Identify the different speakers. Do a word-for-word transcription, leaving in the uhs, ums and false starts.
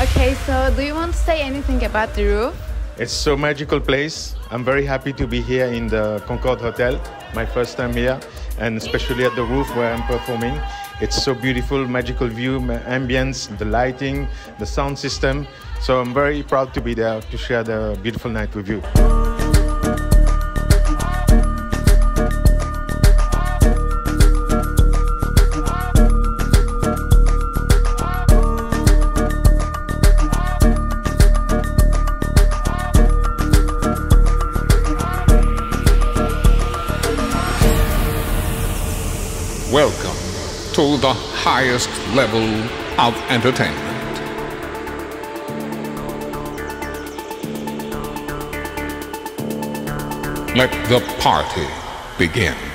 Speaker 1: Okay, so do you want to say anything about the roof?
Speaker 2: It's so magical place. I'm very happy to be here in the Concorde Hotel, my first time here, and especially at the roof where I'm performing. It's so beautiful, magical view, ambience, the lighting, the sound system. So I'm very proud to be there to share the beautiful night with you.
Speaker 3: Welcome to the highest level of entertainment. Let the party begin.